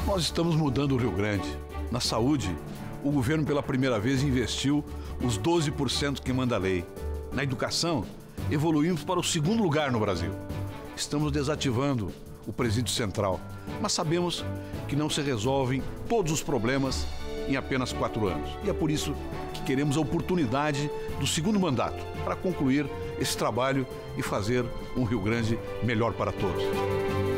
Nós estamos mudando o Rio Grande. Na saúde, o governo pela primeira vez investiu os 12% que manda a lei. Na educação, evoluímos para o segundo lugar no Brasil. Estamos desativando o presídio central, mas sabemos que não se resolvem todos os problemas em apenas 4 anos. E é por isso que queremos a oportunidade do segundo mandato para concluir esse trabalho e fazer um Rio Grande melhor para todos.